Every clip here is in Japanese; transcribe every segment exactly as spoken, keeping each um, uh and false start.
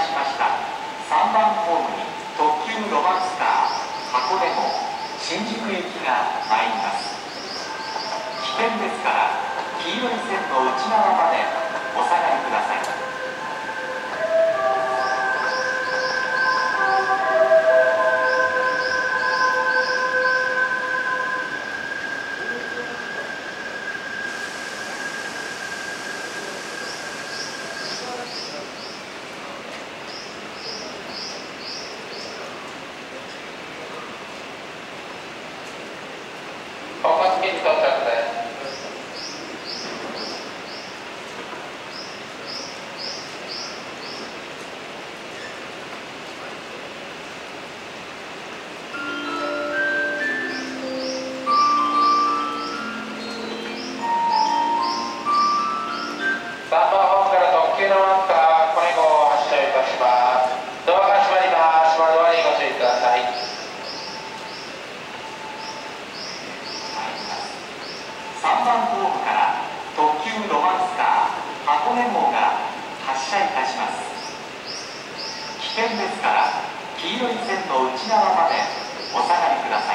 しましたさんばんホームに特急ロマンスカー箱根号新宿行きが参ります。危険ですから黄色い線の内側までお下がりください。 本町駅到着です。さんばんホームから特急ロマンスカー箱根号を発車いたします。ドアが閉まります。閉まるドアにご注意ください。 さんばんホームから特急ロマンスカー箱根号が発車いたします。危険ですから黄色い線の内側までお下がりください。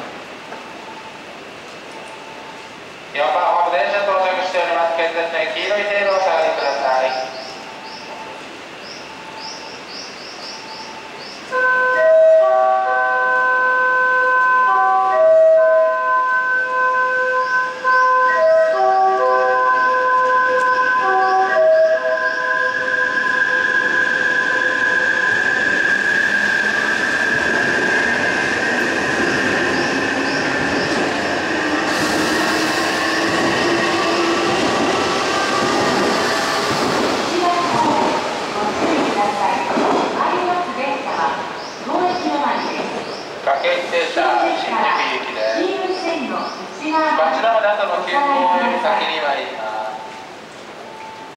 よんばんホーム電車到着しております。建設線黄色い線路をお下がりください。各駅停車新宿行きです。こちらまで後の急行より先に参ります。